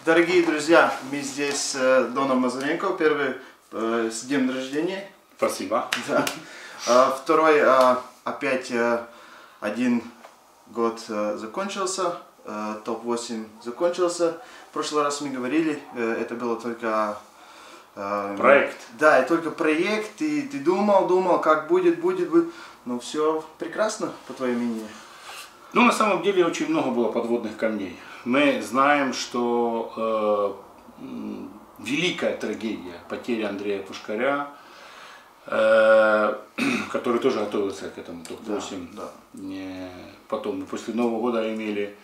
Дорогие друзья, мы здесь с Доном Мазуренко. Первый с днем рождения. Спасибо. Да. Второй, опять один год закончился, топ-8 закончился. В прошлый раз мы говорили, это было только проект. Да, и только проект, и ты думал, как будет. Но все прекрасно, по твоему мнению. Ну, на самом деле, очень много было подводных камней. Мы знаем, что великая трагедия, потеря Андрея Пушкаря, который тоже готовился к этому топ-8. Да. Потом, после Нового года имели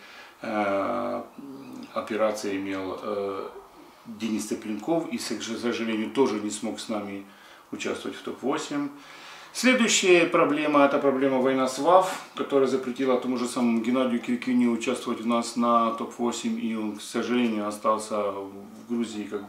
операции, имел Денис Цыпленков, и, к сожалению, тоже не смог с нами участвовать в топ-8. Следующая проблема, это проблема война с ВАФ, которая запретила тому же самому Геннадию Киркюню участвовать у нас на топ-8, и он, к сожалению, остался в Грузии как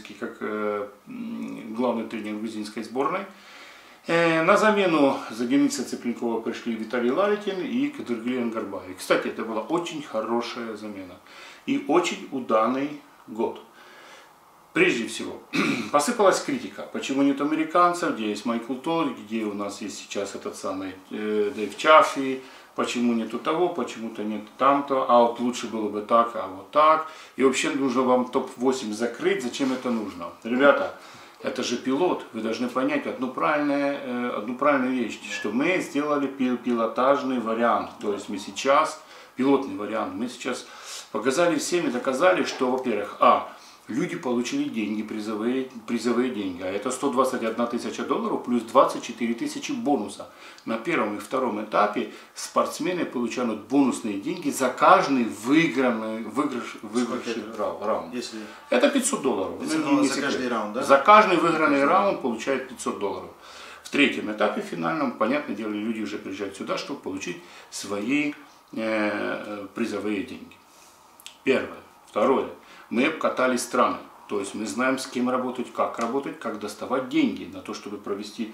главный тренер грузинской сборной. На замену за Дениса Цыпленкова пришли Виталий Ларикин и Кадыргалиан Гарбаев. Кстати, это была очень хорошая замена и очень ударный год. Прежде всего, посыпалась критика, почему нет американцев, где есть Майкл Толли, где у нас есть сейчас этот самый Дэйв Чаффи, почему нету того, почему-то нет там-то, а вот лучше было бы так, а вот так. И вообще нужно вам топ-8 закрыть, зачем это нужно? Ребята, это же пилот, вы должны понять одну правильную вещь, что мы сделали пилотажный вариант, то есть мы сейчас, пилотный вариант, мы сейчас показали всем и доказали, что, во-первых, люди получили деньги, призовые деньги, а это 121 тысяча долларов плюс 24 тысячи бонуса. На первом и втором этапе спортсмены получают бонусные деньги за каждый выигравший раунд. Это 500 долларов. 500 долларов за каждый раунд, да? За каждый выигранный раунд получают 500 долларов. В третьем этапе финальном, понятное дело, люди уже приезжают сюда, чтобы получить свои призовые деньги. Первое. Второе. Мы обкатали страны, то есть мы знаем, с кем работать, как доставать деньги на то, чтобы провести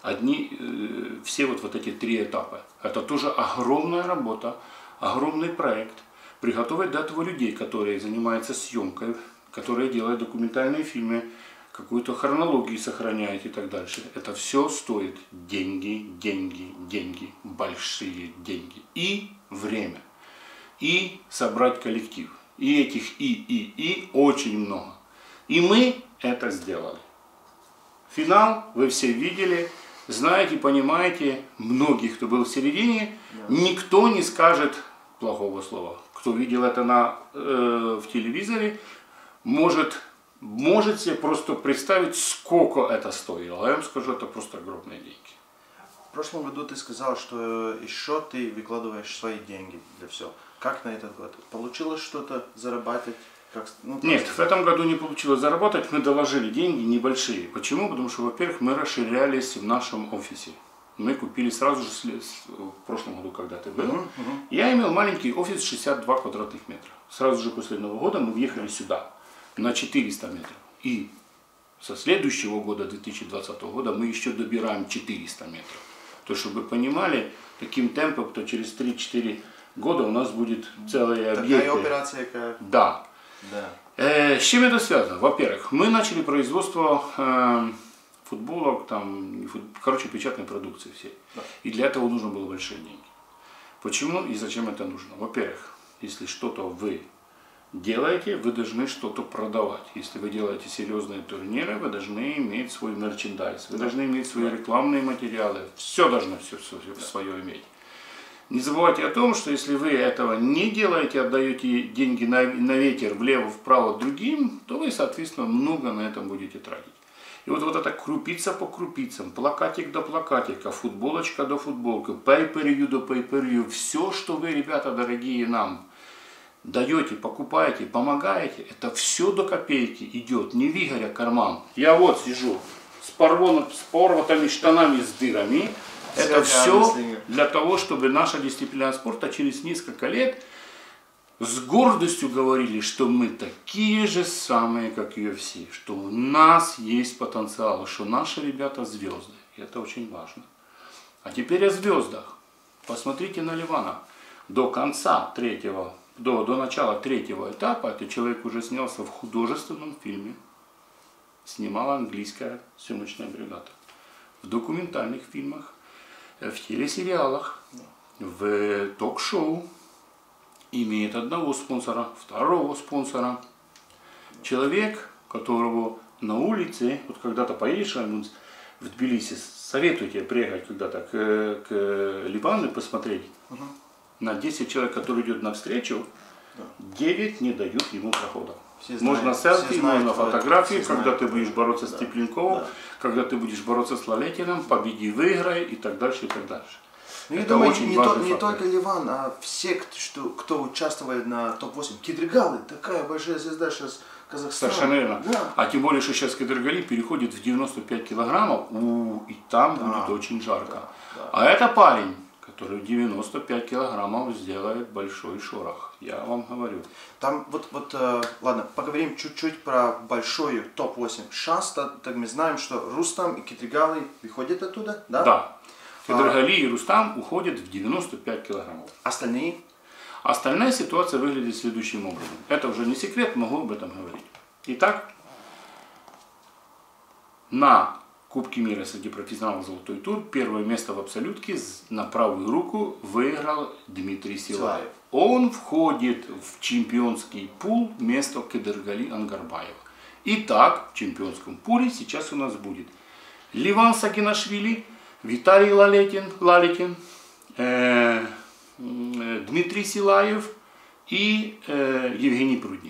все вот эти 3 этапа. Это тоже огромная работа, огромный проект. Приготовить до этого людей, которые занимаются съемкой, которые делают документальные фильмы, какую-то хронологию сохраняют и так дальше. Это все стоит деньги, большие деньги и время, и собрать коллектив. И этих и очень много. И мы это сделали. Финал вы все видели, знаете, понимаете, многие, кто был в середине, никто не скажет плохого слова. Кто видел это в телевизоре, может себе просто представить, сколько это стоило. А я вам скажу, это просто огромные деньги. В прошлом году ты сказал, что еще ты выкладываешь свои деньги для всего. Как на этот год? Получилось что-то заработать? Нет, в этом году не получилось заработать. Мы доложили деньги небольшие. Почему? Потому что, во-первых, мы расширялись в нашем офисе. Мы купили сразу же, в прошлом году, когда ты был, я имел маленький офис 62 квадратных метра. Сразу же после Нового года мы въехали сюда на 400 метров. И со следующего года, 2020 года, мы еще добираем 400 метров. То, чтобы вы понимали, таким темпом, то через 3-4 года у нас будет целая объекты. Такая операция как... Да. С чем это связано? Во-первых, мы начали производство футболок, печатной продукции всей. Да. И для этого нужно было большие деньги. Почему и зачем это нужно? Во-первых, если что-то вы делаете, вы должны что-то продавать. Если вы делаете серьезные турниры, вы должны иметь свой мерчендайз, вы должны иметь свои рекламные материалы. Все должно свое иметь. Не забывайте о том, что если вы этого не делаете, отдаете деньги на ветер, влево-вправо другим, то вы, соответственно, много на этом будете тратить. И вот это крупица по крупицам, плакатик до плакатика, футболочка до футболки, pay-per-view до pay-per-view, все, что вы, ребята дорогие, нам даете, покупаете, помогаете, это все до копейки идет, не в Игоря карман. Я вот сижу с порванными штанами с дырами. Это все для того, чтобы наша дисциплина спорта через несколько лет с гордостью говорили, что мы такие же самые, как UFC, что у нас есть потенциал, что наши ребята звезды. И это очень важно. А теперь о звездах. Посмотрите на Ливана. До конца третьего до начала третьего этапа этот человек уже снялся в художественном фильме. Снимала английская съемочная бригада. В документальных фильмах, в телесериалах, в ток-шоу. Имеет одного спонсора, второго спонсора. Человек, которого на улице, вот когда-то поедешь в Тбилиси, советую тебе приехать когда-то к Ливану посмотреть. На 10 человек, которые идут навстречу, 9 не дают ему прохода. Можно селфи, можно фотографии, когда ты будешь бороться с Тепленковым, когда ты будешь бороться с Лалетиным, победи, выиграй и так дальше, и так дальше. Ну, я думаю, не только Ливан, а все, кто участвует на топ-8. Кидригалы, такая большая звезда сейчас Казахстана. Совершенно верно. Да. А тем более, что сейчас Кадргали переходит в 95 килограммов, и там будет очень жарко. Да. А это парень, который в 95 килограммов сделает большой шорох. Я вам говорю. Там ладно, поговорим чуть-чуть про большой топ-8. Шанс, так мы знаем, что Рустам и Кидригалы выходят оттуда, да? Да. Кадргали и Рустам уходят в 95 килограммов. Остальные? Остальная ситуация выглядит следующим образом. Это уже не секрет, могу об этом говорить. Итак, на Кубке мира среди профессионалов «Золотой тур» первое место в абсолютке на правую руку выиграл Дмитрий Силаев. Он входит в чемпионский пул вместо Кадргали Ангарбаева. Итак, в чемпионском пуле сейчас у нас будет Ливан Сагинашвили, Виталий Лалетин, Дмитрий Силаев и Евгений Прудник.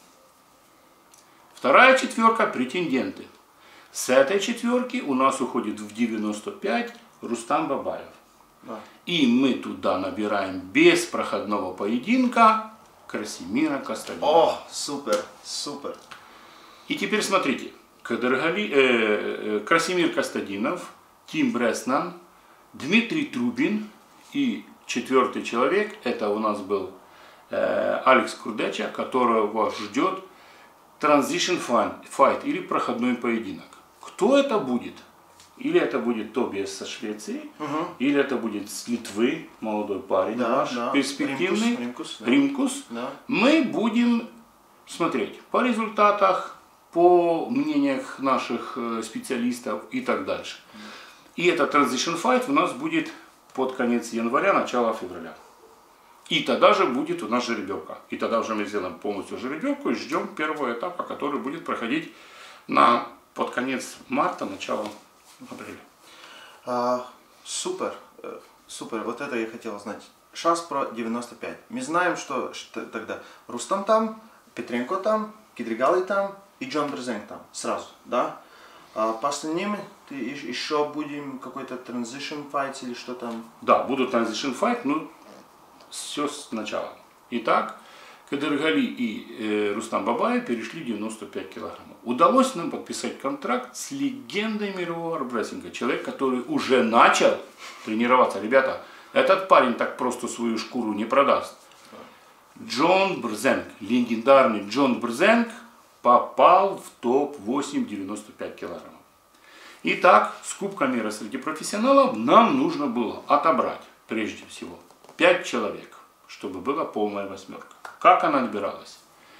Вторая четверка – претенденты. С этой четверки у нас уходит в 95 Рустам Бабаев. Да. И мы туда набираем без проходного поединка Красимира Костадинова. О, супер, супер. И теперь смотрите. Красимир Костадинов, Тим Бреснан, Дмитрий Трубин и четвертый человек, это у нас был Алекс Курдеча, которого ждет Transition Fight или проходной поединок. Кто это будет? Или это будет Тобиас со Швеции, или это будет с Литвы, молодой парень наш, перспективный, Римкус. Да. Мы будем смотреть по результатах, по мнениях наших специалистов и так дальше. И этот Transition Fight у нас будет под конец января, начало февраля. И тогда же будет у нас жеребьевка. И тогда уже мы сделаем полностью жеребьевку и ждем первого этапа, который будет проходить под конец марта, начало апреля. Супер, супер. Вот это я хотел знать. Шанс про 95. Мы знаем, что тогда Рустам там, Петренко там, Кидригалы там и Джон Брзенк там. Сразу, да? А по остальным ты еще будем какой-то transition fight или что там? Да, будут transition fight, но все сначала. Итак, Кадргали и Рустам Бабаев перешли 95 килограммов. Удалось нам подписать контракт с легендой мирового армрестлинга. Человек, который уже начал тренироваться. Ребята, этот парень так просто свою шкуру не продаст. Джон Брзенк, легендарный Джон Брзенк, попал в топ-8 95 килограммов. Итак, с Кубка мира среди профессионалов нам нужно было отобрать, прежде всего, 5 человек, чтобы была полная восьмерка. Как она отбиралась?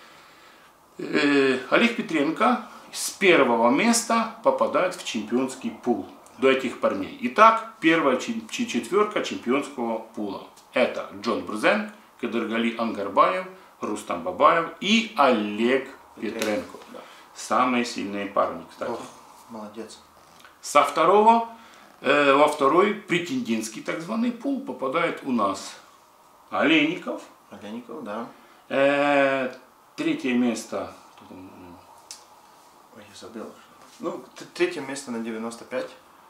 Олег Петренко с первого места попадает в чемпионский пул до этих парней. Итак, первая четверка чемпионского пула. Это Джон Брзенк, Кадргали Ангарбаев, Рустам Бабаев и Олег Петренко. Да. Самые сильные парни, кстати. Ох, молодец. Со второго, во второй претендентский так званый пул попадает у нас Олейников. Олейников, да. Третье место. Ой, я забыл. Ну, третье место на 95.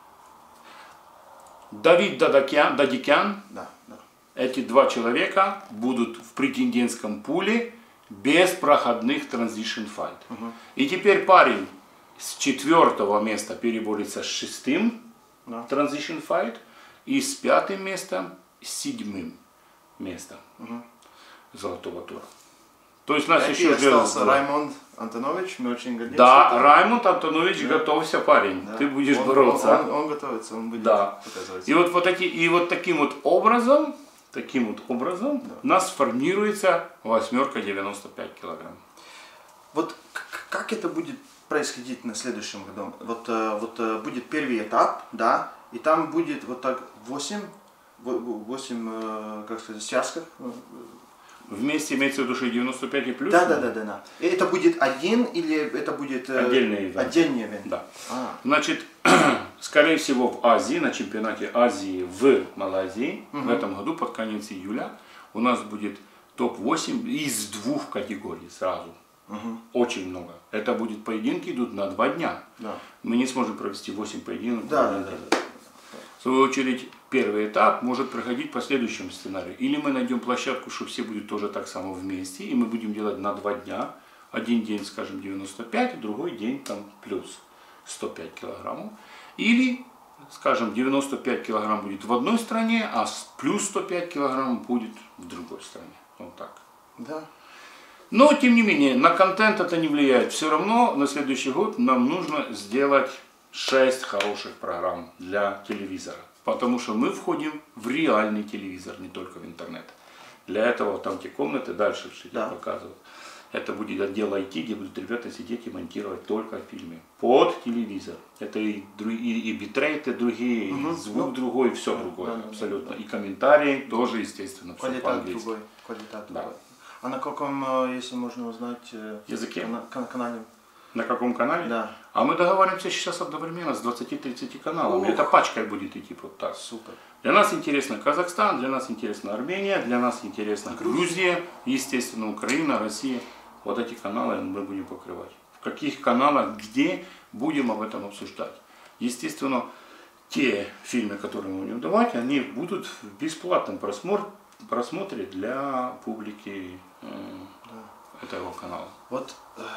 Давид Дадикян. Да, да. Эти два человека будут в претендентском пуле без проходных transition fight. И теперь парень с 4-го места переборется с 6-м transition fight и с 5-м местом с 7-м местом Золотого тура. То есть у нас еще остался Раймонд Антонович, мы очень гордимся. Да, Раймонд Антонович, готовься, парень, Да. Ты будешь бороться. Он готовится, он будет Да. показывать. И вот таким вот образом Таким вот образом у нас формируется восьмерка 95 килограмм. Вот как это будет происходить на следующем году? Вот будет первый этап, да, и там будет вот так 8 как сказать, связках. Вместе имеется в виду 95 и плюс? Да. И это будет один или это будет отдельный ивент? Да. Значит, скорее всего в Азии, на чемпионате Азии в Малайзии, в этом году под конец июля у нас будет топ-8 из 2 категорий сразу. Очень много. Это будет поединки, идут на 2 дня. Да. Мы не сможем провести 8 поединков. Да. В свою очередь, первый этап может проходить по следующему сценарию. Или мы найдем площадку, что все будут тоже так само вместе, и мы будем делать на 2 дня. Один день, скажем, 95, другой день там плюс 105 килограммов. Или, скажем, 95 килограмм будет в одной стране, а плюс 105 килограмм будет в другой стране. Вот так. Да. Но, тем не менее, на контент это не влияет. Все равно на следующий год нам нужно сделать 6 хороших программ для телевизора. Потому что мы входим в реальный телевизор, не только в интернет. Для этого там те комнаты, дальше я показывал. Это будет отдел IT, где будут ребята сидеть и монтировать только фильмы под телевизор. Это и битрейты другие, и звук другой, и все другое абсолютно. И комментарии тоже, естественно, все по-английски. Квалитет другой. А на каком, если можно узнать, языке? Канале? На каком канале? Да. А мы договариваемся сейчас одновременно с 20-30 каналами. Это пачкой будет идти вот так. Супер. Для нас интересно Казахстан, для нас интересна Армения, для нас интересна Грузия, естественно, Украина, Россия. Вот эти каналы мы будем покрывать. В каких каналах, где, будем об этом обсуждать. Естественно, те фильмы, которые мы будем давать, они будут в бесплатном просмотре для публики этого канала. Вот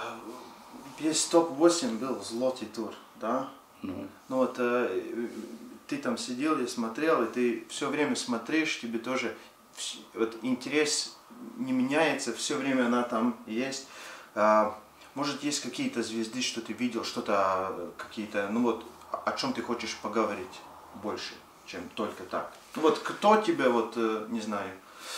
весь топ-8 был золотой тур, да? Ну вот ты там сидел, я смотрел, и ты все время смотришь, тебе тоже вот интерес не меняется, все время она там есть. Может, есть какие-то звезды, что ты видел, что-то какие-то, ну вот, о чем ты хочешь поговорить больше, чем только так. Ну вот, кто тебя, вот, не знаю.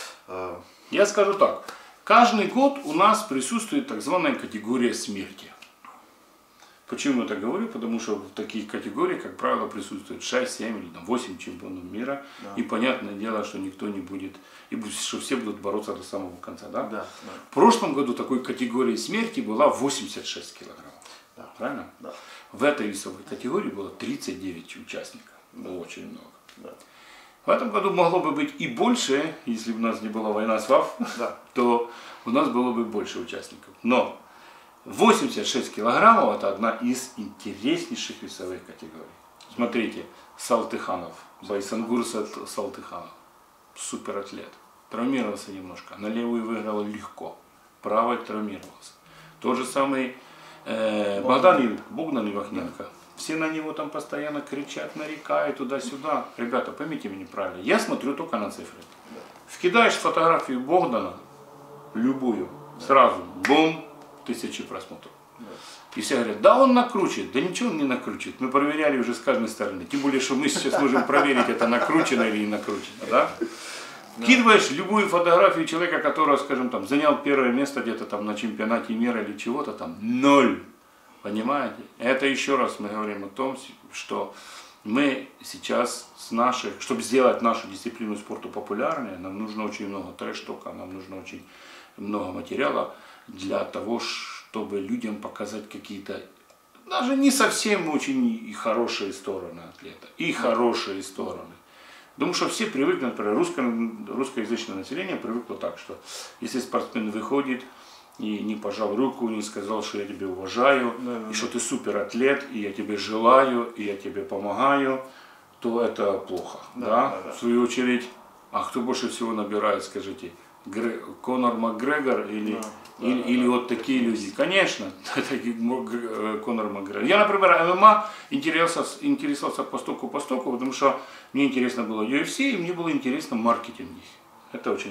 Я скажу так. Каждый год у нас присутствует так званая категория смерти. Почему я так говорю? Потому что в таких категориях, как правило, присутствует 6, 7 или 8 чемпионов мира. Да. И понятное дело, что никто не будет, и что все будут бороться до самого конца. Да? Да, да. В прошлом году такой категории смерти была 86 килограммов. Да. Правильно? Да. В этой весовой категории было 39 участников. Было очень много. Да. В этом году могло бы быть и больше, если бы у нас не была война с ВАФ, то у нас было бы больше участников. Но 86 килограммов это одна из интереснейших весовых категорий. Смотрите, Салтыханов, Байсангур Салтыханов, суператлет. Травмировался немножко, на левую выиграл легко, правой травмировался. Тот же самый Богдан Ивахненко. Все на него там постоянно кричат, нарекают туда-сюда. Ребята, поймите меня правильно, я смотрю только на цифры. Вкидаешь фотографию Богдана, любую, сразу, бум, 1000 просмотров. И все говорят, да он накручивает. Да ничего он не накручивает. Мы проверяли уже с каждой стороны. Тем более, что мы сейчас можем проверить, это накручено или не накручено. Да? Вкидываешь любую фотографию человека, который, скажем, там, занял первое место где-то там на чемпионате мира или чего-то там, 0. Понимаете? Это еще раз мы говорим о том, что мы сейчас с наших, чтобы сделать нашу дисциплину спорта популярной, нам нужно очень много трэш-тока, нам нужно очень много материала для того, чтобы людям показать какие-то, даже не совсем очень и хорошие стороны атлета, и хорошие стороны. Потому что все привыкли, например, русскоязычное население привыкло так, что если спортсмен выходит и не пожал руку, не сказал, что я тебя уважаю, и что ты суператлет, и я тебе желаю, и я тебе помогаю, то это плохо. В свою очередь, а кто больше всего набирает, скажите, Конор Макгрегор или вот такие люди? Конечно, Конор Макгрегор. Я, например, ММА интересовался постоку, потому что мне интересно было UFC, и мне было интересно маркетинг. Это очень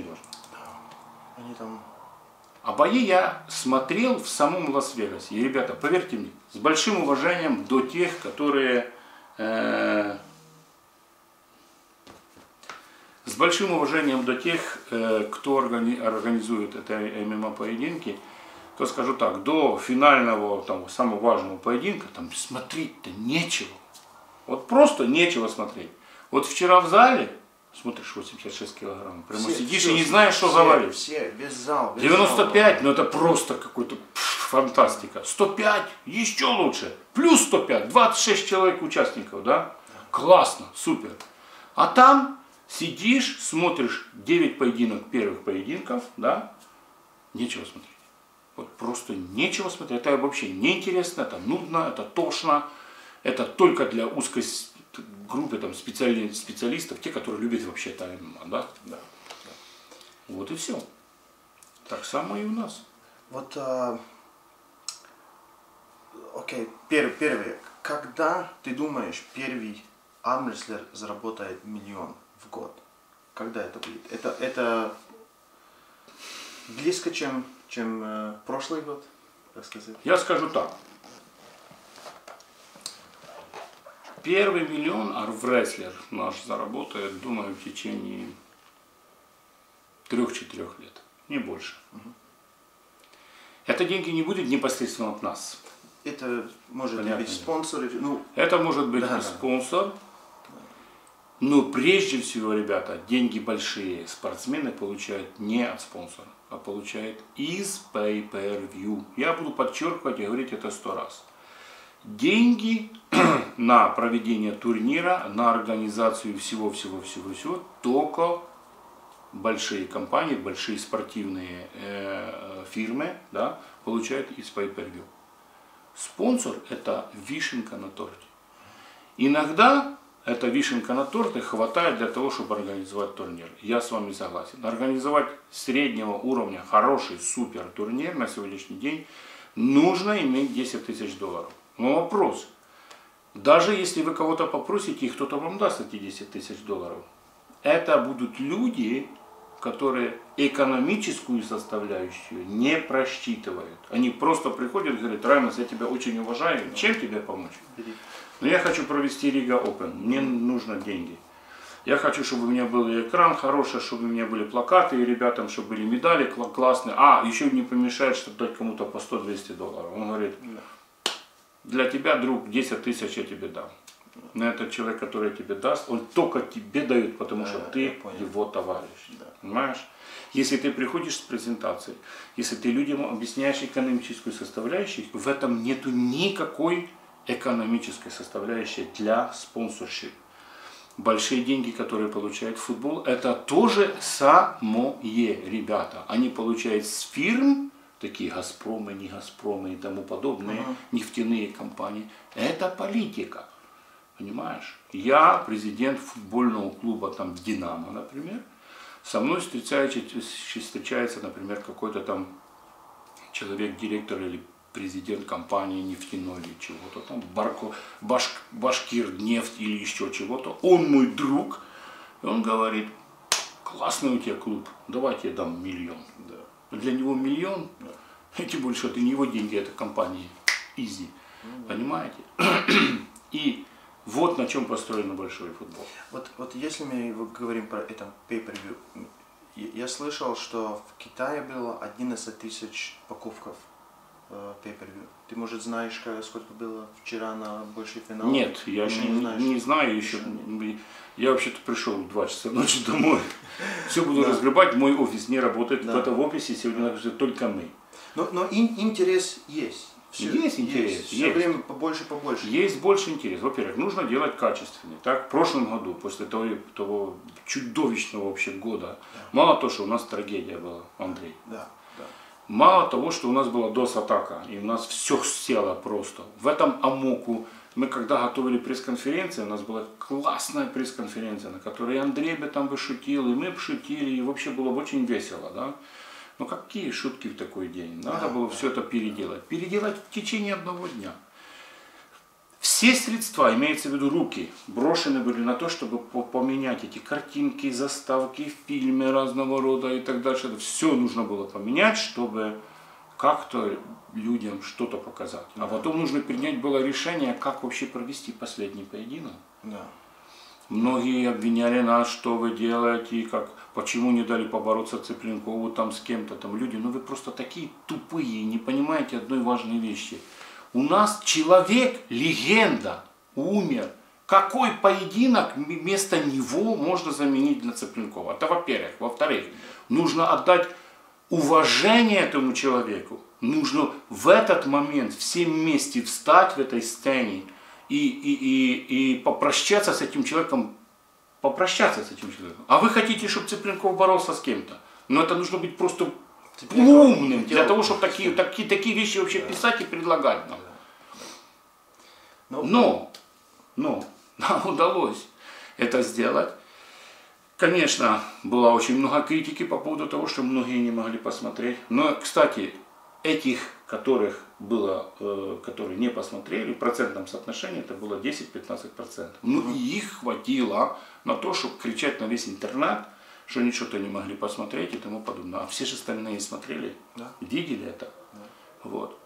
важно. А бои я смотрел в самом Лас-Вегасе. И, ребята, поверьте мне, с большим уважением до тех, которые... с большим уважением до тех, кто организует это ММА-поединки, то скажу так, до финального, там, самого важного поединка, там смотреть-то нечего. Вот просто нечего смотреть. Вот вчера в зале, смотришь 86 килограмм, прямо сидишь и не знаешь, что говорить. Все, весь зал. 95, ну это просто какой-то фантастика. 105, еще лучше. Плюс 105, 26 человек участников, да? Классно, супер. А там сидишь, смотришь 9 первых поединков, да? Нечего смотреть. Вот просто нечего смотреть. Это вообще неинтересно, это нудно, это тошно. Это только для узкой группы там, специалистов, те, которые любят вообще это ММА, да? Да. Вот и все. Так само и у нас. Вот, окей, первый. Когда ты думаешь, первый армрестлер заработает 1 миллион в год? Когда это будет? Это близко, чем прошлый год, так сказать? Я скажу так. Первый 1 миллион армрестлер наш заработает, думаю, в течение 3-4 лет, не больше. Это деньги не будут непосредственно от нас. Это может быть спонсор. Ну, это может быть и спонсор. Но прежде всего, ребята, деньги большие спортсмены получают не от спонсора, а получают из pay-per-view. Я буду подчеркивать и говорить это 100 раз. Деньги на проведение турнира, на организацию всего только большие компании, большие спортивные фирмы, да, получают из pay-per-view. Спонсор – это вишенка на торте. Иногда эта вишенка на торте хватает для того, чтобы организовать турнир. Я с вами согласен. Организовать среднего уровня хороший супер турнир на сегодняшний день нужно иметь 10 тысяч долларов. Но вопрос, даже если вы кого-то попросите, и кто-то вам даст эти 10 тысяч долларов, это будут люди, которые экономическую составляющую не просчитывают. Они просто приходят и говорят: Раймонс, я тебя очень уважаю, чем тебе помочь? Но я хочу провести Riga Open, мне нужны деньги. Я хочу, чтобы у меня был экран хороший, чтобы у меня были плакаты, и ребятам, чтобы были медали классные. А, еще не помешает, чтобы дать кому-то по 100-200 долларов. Он говорит: для тебя, друг, 10 тысяч я тебе дам. Но этот человек, который тебе даст, он только тебе дает, потому что ты его товарищ. Понимаешь? Если ты приходишь с презентацией, если ты людям объясняешь экономическую составляющую, в этом нету никакой экономической составляющей для спонсоршип. Большие деньги, которые получает футбол, это тоже самое, ребята. Они получают с фирм, такие Газпромы, не Газпромы и тому подобные, нефтяные компании. Это политика. Понимаешь? Я президент футбольного клуба там Динамо, например. Со мной встречается, например, какой-то там человек, директор или президент компании нефтяной или чего-то там, Башкирнефть или еще чего-то. Он мой друг. И он говорит: классный у тебя клуб, давайте я дам 1 миллион. Да. Для него 1 миллион, и тем более, что это не его деньги, это компании Easy. Понимаете? И вот на чем построен большой футбол. Вот если мы говорим про это pay-per-view, я слышал, что в Китае было 11 тысяч покупков pay-per-view. Ты, может, знаешь, сколько было вчера на большой финал? Нет, я еще не знаю еще. Я вообще-то пришел в 2 часа ночи домой. Все буду разгребать, мой офис не работает. В этом офисе сегодня только мы. Но интерес есть. Есть интерес. Все время побольше. Есть больше интерес. Во-первых, нужно делать качественнее. Так, в прошлом году, после того чудовищного вообще года, мало того, что у нас трагедия была, Андрей. Мало того, что у нас была DOS-атака, и у нас все село просто. В этом амоку мы, когда готовили пресс-конференцию, у нас была классная пресс-конференция, на которой Андрей бы там шутил, и мы бы шутили, и вообще было очень весело, да. Но какие шутки в такой день? Надо было все это переделать. Переделать в течение 1 дня. Все средства, имеется в виду руки, брошены были на то, чтобы поменять эти картинки, заставки, фильмы разного рода и так дальше. Это все нужно было поменять, чтобы как-то людям что-то показать. А потом нужно принять было решение, как вообще провести последний поединок. Многие обвиняли нас, что вы делаете, как, почему не дали побороться Цыпленкову там с кем-то. Там люди, ну вы просто такие тупые, не понимаете одной важной вещи. У нас человек, легенда, умер. Какой поединок вместо него можно заменить для Цыпленкова? Это во-первых. Во-вторых, нужно отдать уважение этому человеку. Нужно в этот момент всем вместе встать в этой сцене и попрощаться с этим человеком. А вы хотите, чтобы Цыпленков боролся с кем-то? Но это нужно быть просто умным для того, чтобы такие вещи вообще писать и предлагать нам. Но нам удалось это сделать. Конечно, было очень много критики по поводу того, что многие не могли посмотреть. Но, кстати, этих, которые не посмотрели, в процентном соотношении это было 10-15%. Ну и их хватило на то, чтобы кричать на весь интернет, что они что-то не могли посмотреть и тому подобное. А все же остальные смотрели, да, видели это. Да. Вот.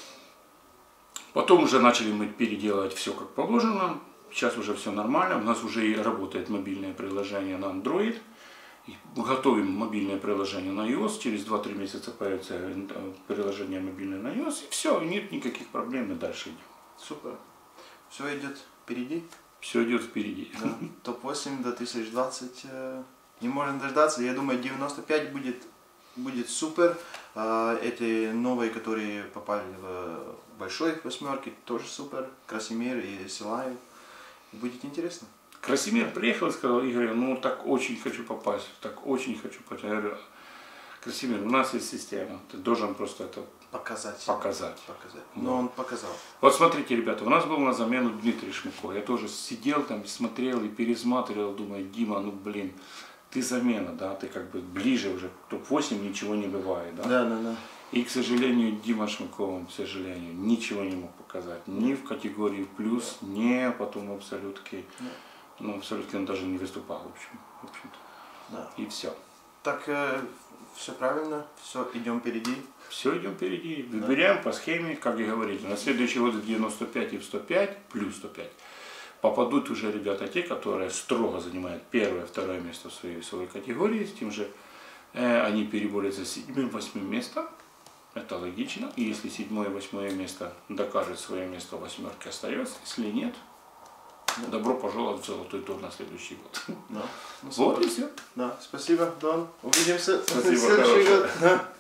Потом уже начали мы переделывать все как положено. Сейчас уже все нормально. У нас уже и работает мобильное приложение на Android. Готовим мобильное приложение на iOS. Через 2-3 месяца появится приложение мобильное на iOS. И все, нет никаких проблем, и дальше идем. Супер. Все идет впереди. Все идет впереди. Да. Топ-8 до 1020. Не можем дождаться. Я думаю, 95 будет супер. Эти новые, которые попали в большой восьмерки, тоже супер. Красимир и Силаев. Будет интересно. Красимир приехал и сказал: Игорь, ну так очень хочу попасть, так очень хочу попасть. Я говорю: Красимир, у нас есть система, ты должен просто это показать. Но он показал. Вот смотрите, ребята, у нас был на замену Дмитрий Шмыко. Я тоже сидел там, смотрел и пересматривал, думаю: Дима, ну блин, ты замена, да, ты как бы ближе уже, топ-8 ничего не бывает, да? Да. И, к сожалению, Дима Шмыков, к сожалению, ничего не мог показать. Ни в категории плюс, ни потом в абсолютке. Ну, в абсолютке он даже не выступал, в общем-то. Да. И все. Так, все правильно, все, идем впереди. Все, идем впереди. Выбираем по схеме, как и говорили. На следующий год в 95 и в 105, плюс 105, попадут уже ребята те, которые строго занимают первое, второе место в своей категории. С тем же они переборются с 7-8 местом. Это логично. И если 7-8 место докажет свое место в восьмерке, остается. Если нет, добро пожаловать в золотой тур на следующий год. Да. Вот и все. Да. Спасибо, Дон. Увидимся. Спасибо, в следующий год. Да.